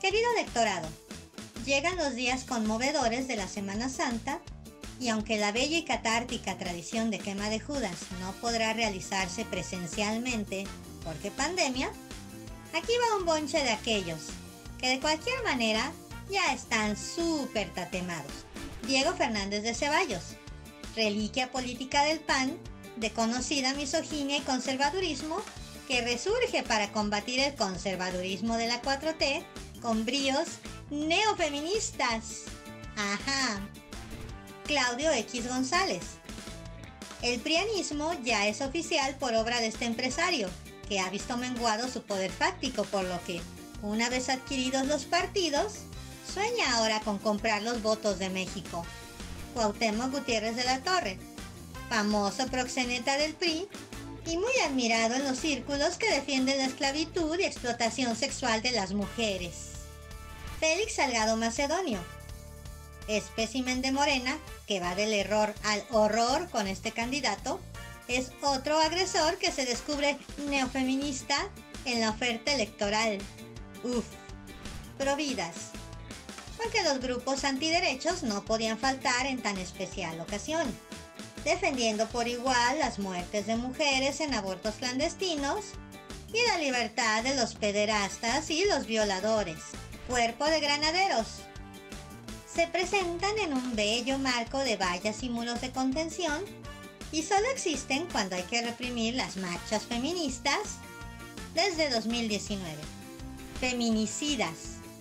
Querido lectorado, llegan los días conmovedores de la Semana Santa y aunque la bella y catártica tradición de quema de Judas no podrá realizarse presencialmente porque pandemia, aquí va un bonche de aquellos que de cualquier manera ya están súper tatemados. Diego Fernández de Ceballos, reliquia política del PAN, de conocida misoginia y conservadurismo, que resurge para combatir el conservadurismo de la 4T con bríos neofeministas. Ajá. Claudio X González. El prianismo ya es oficial por obra de este empresario, que ha visto menguado su poder fáctico, por lo que, una vez adquiridos los partidos, sueña ahora con comprar los votos de México. Cuauhtémoc Gutiérrez de la Torre, famoso proxeneta del PRI y muy admirado en los círculos que defienden la esclavitud y explotación sexual de las mujeres. Félix Salgado Macedonio, espécimen de Morena, que va del error al horror con este candidato, es otro agresor que se descubre neofeminista en la oferta electoral. Uf, providas. Porque los grupos antiderechos no podían faltar en tan especial ocasión, defendiendo por igual las muertes de mujeres en abortos clandestinos y la libertad de los pederastas y los violadores. Cuerpo de granaderos. Se presentan en un bello marco de vallas y muros de contención y solo existen cuando hay que reprimir las marchas feministas desde 2019. Feminicidas.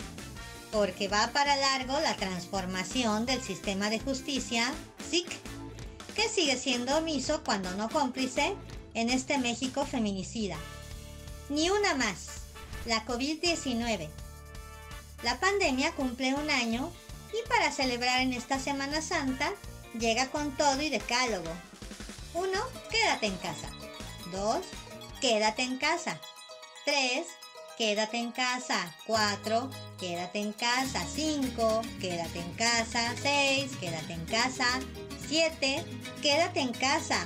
Porque va para largo la transformación del sistema de justicia, SIC, que sigue siendo omiso cuando no cómplice en este México feminicida. Ni una más. La COVID-19. La pandemia cumple un año y para celebrar en esta Semana Santa llega con todo y decálogo. 1. Quédate en casa. 2. Quédate en casa. 3. Quédate en casa. 4. Quédate en casa. 5. Quédate en casa. 6. Quédate en casa. 7. Quédate en casa.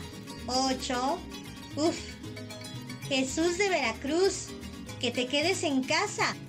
8. Jesús de Veracruz, que te quedes en casa.